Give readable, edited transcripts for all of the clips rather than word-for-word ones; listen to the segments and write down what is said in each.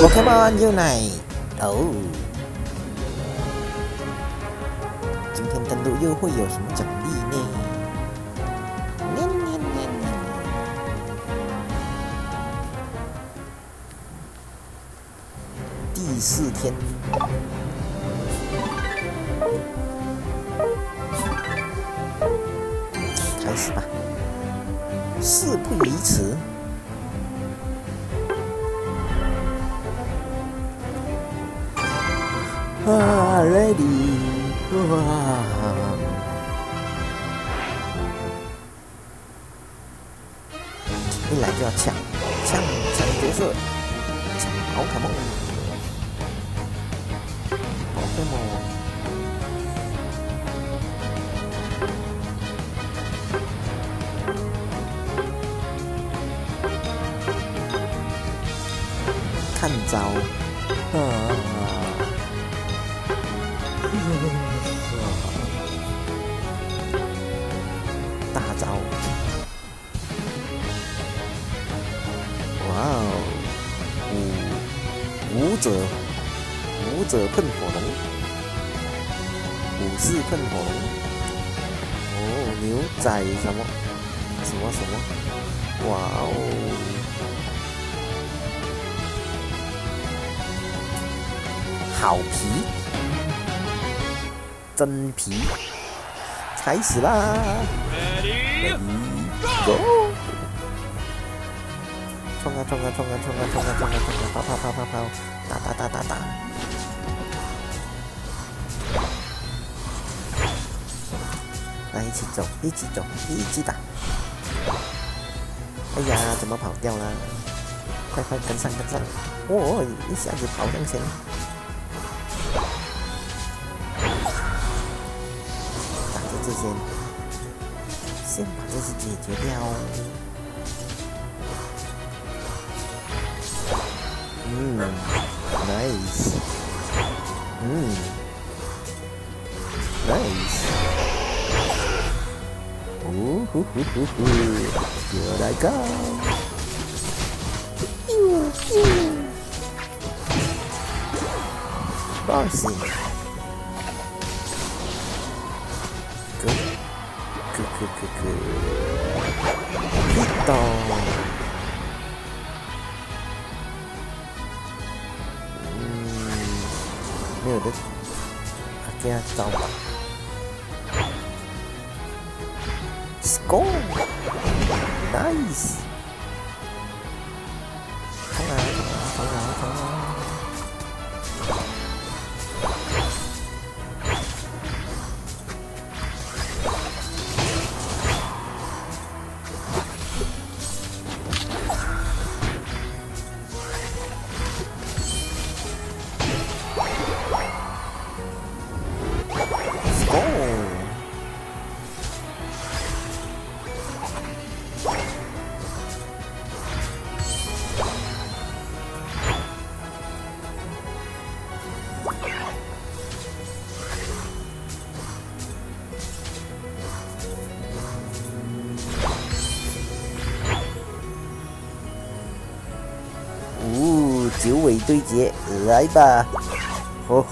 Pokemon Unite 哦，今天登录又会有什么奖励呢？第4天，开始吧，事不宜迟。 ready！ 哇！一来就要抢角色，抢宝可梦，Pokemon。看招，大招！哇哦，武者喷火龙，武士喷火龙。哦，牛仔什么？哇哦！好皮！ 真皮，开始啦 ！Ready go！ 冲啊！跑！打！来，一起走，一起打！哎呀，怎么跑掉了？快跟上！哦，一下子跑上前。 先把这些解决掉。nice。nice。Here I go。Bossy。 ヒット没有的，给他招吧。Score nice。冲啊！九尾对决，来吧！吼！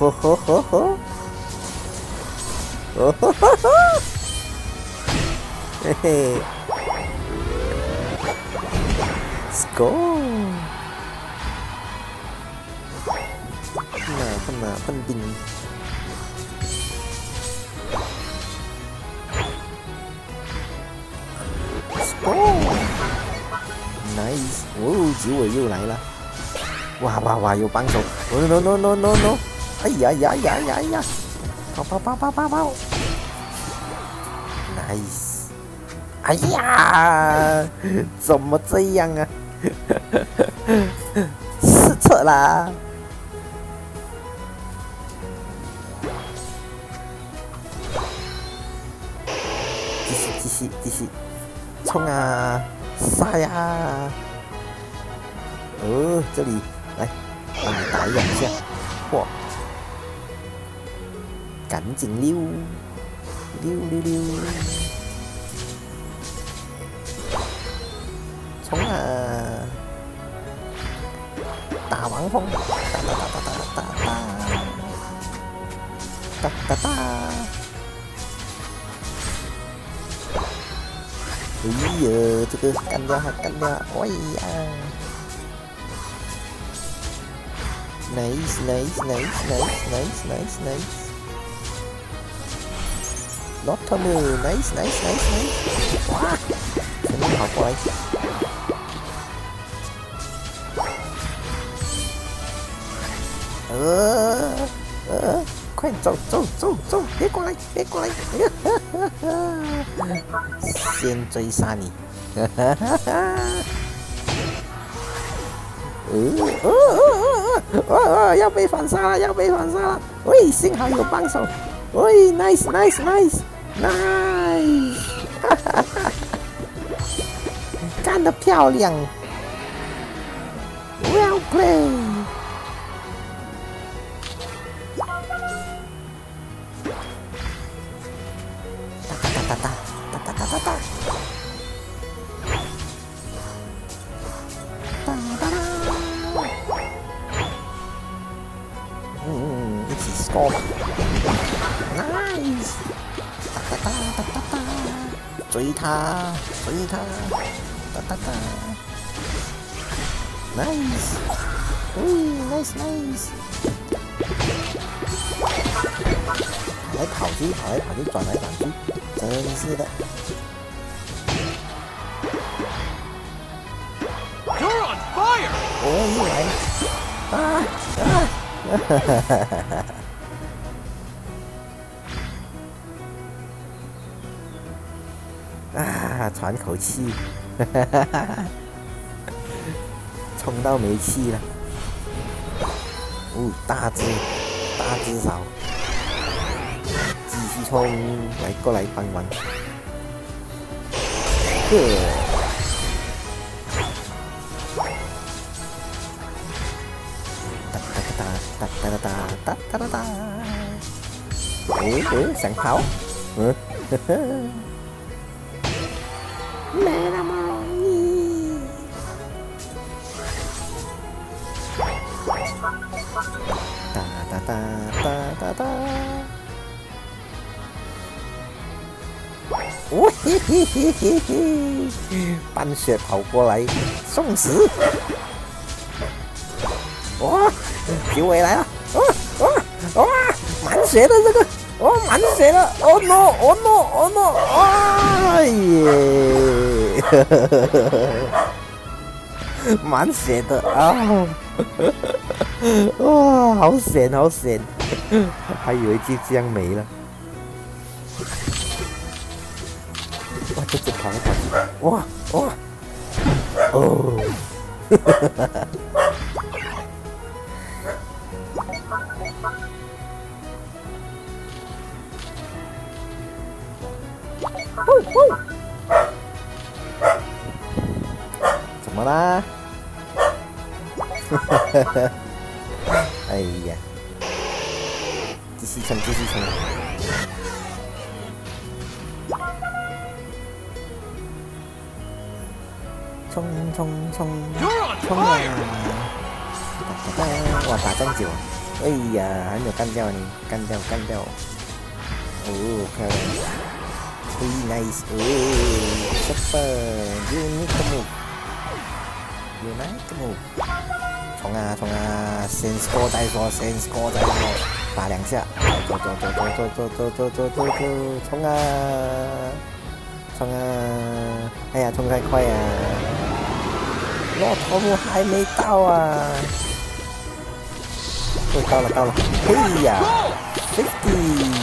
嘿嘿 ，Score！ 喷冰！Nice！ 哦，九尾又来了！哇！有帮手！ No！ 哎呀！跑！Nice！ 哎呀，怎么这样啊？失策啦！继续，冲啊！杀呀！哦，这里来，帮你打2下，嚯！赶紧溜！冲啊！ 大黄蜂，哒，哎呀，这个干掉，哎呀 ，nice， ，not 他们 ，nice， 哇，前面跑过来。 快走！别过来！先追杀你！要被反杀了！喂，幸好有帮手！喂 ，nice！ 干得漂亮 ！Well played！ 一起 score 吧 ，nice， 追他 ，nice， nice， 跑来跑去，转来转去，真是的。 You're on fire! 哦，又来了！喘口气，冲到没气了。大只少，继续冲，过来帮忙。哒！想跑？没那么容易。哒！半血跑过来，送死！哇，九尾来了！哇，满血的这个，满血的 ！Oh no！ 哎耶！满血的啊！哇，好险！还以为就这样没了。哇，这跑来跑去，哇！哦！怎么啦？哎呀，继续冲！冲啊！哇，打这么久，哎呀，还没有干掉你，干掉！哦，漂亮！nice！ super！ unique move！ 冲啊！先 score 再说，打2下，走！冲啊！哎呀，冲太快啊！骆驼木还没到啊！到了！嘿呀 ，50！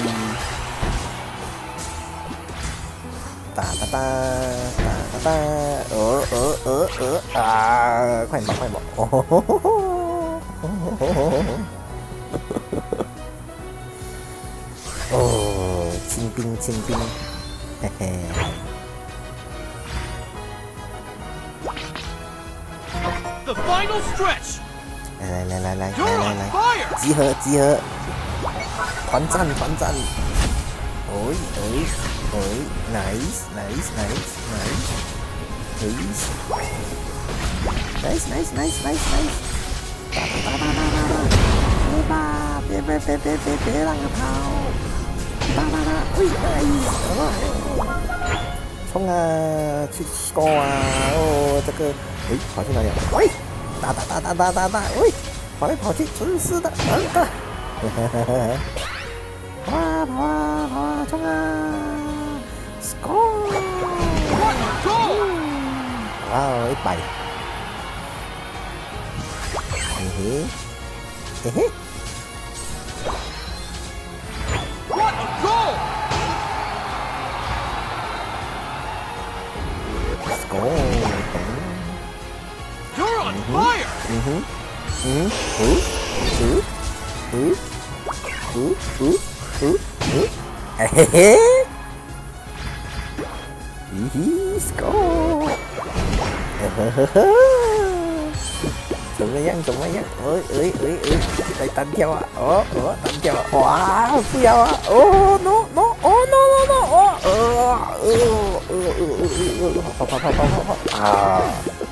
哒！快跑！哦，清兵，嘿嘿。 The final stretch. 来，集合，团战，nice， nice， 别吧，别让他跑！冲啊，去 score 啊！哦，这个，跑去哪里了？打！跑来跑去，真是的，跑啊，冲啊 ！score！ 哇，100！嘿嘿。 What a goal! Let's go! You're on fire! 嘿嘿！Let's go! 怎么样？来单挑啊！单挑啊！哇，不要啊！哦 ，no， 跑啊！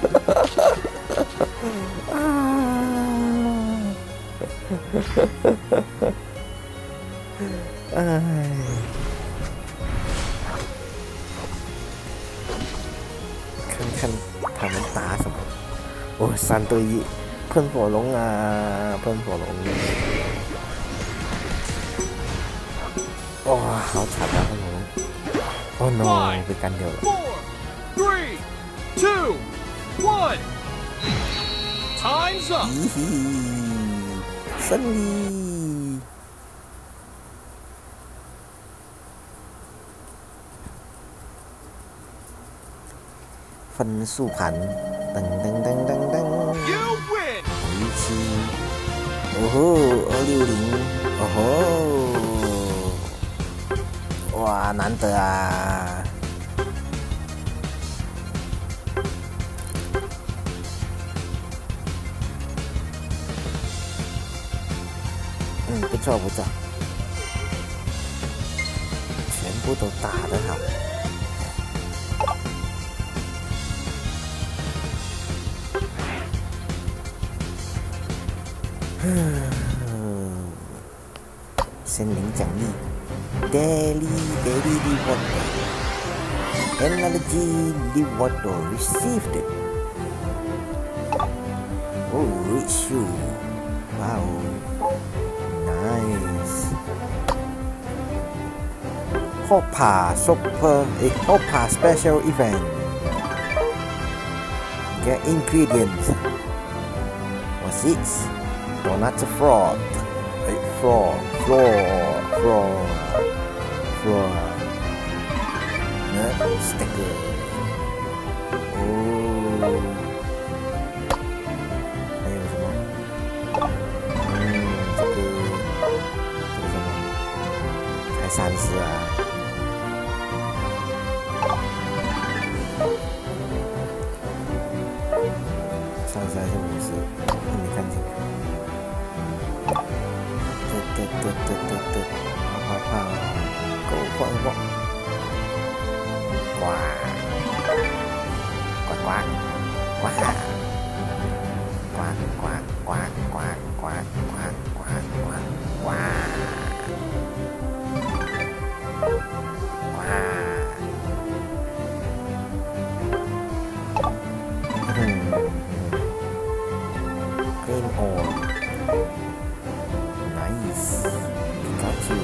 哎，看他们打什么？哦，3对1，喷火龙啊，喷火龙！哇，好惨啊，喷火龙！哦 no， 被干掉了。 4, 3, 2, 1. Time's up. 咦嘿，胜利！分数盘，噔！ You win. 哦吼，260，哦吼，哇，难得啊！不错，全部都打得好。森林奖励 ，Daily Reward，Energy Reward received。Oh, rich shoe. Wow, nice. Hoppa Hoppa special event. Get ingredients. What's this? Donut fraud. Floor. Sticker. Oh. 还有什么？这个什么？才30啊！30还是50？没看清。跑，狗晃，呱，Green ore. Nice. Pikachu.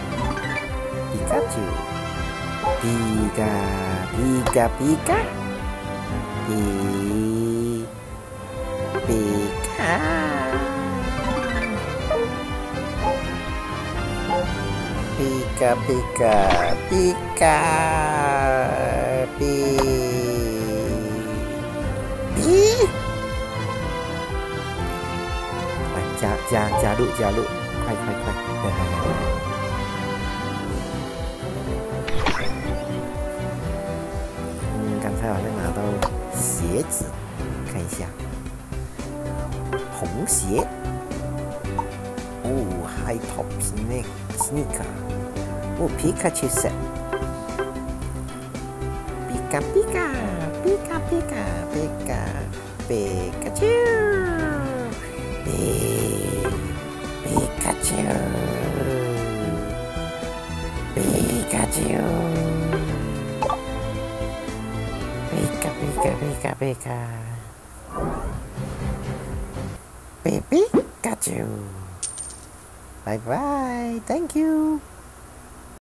Pika. Pika.加入，快！刚才好像拿到鞋子，看一下，红鞋。哦 ，High Top Sneaker。哦 ，Pikachu Set。Pikachu。 Pikachu. Pika. Pikachu. Bye bye. Thank you.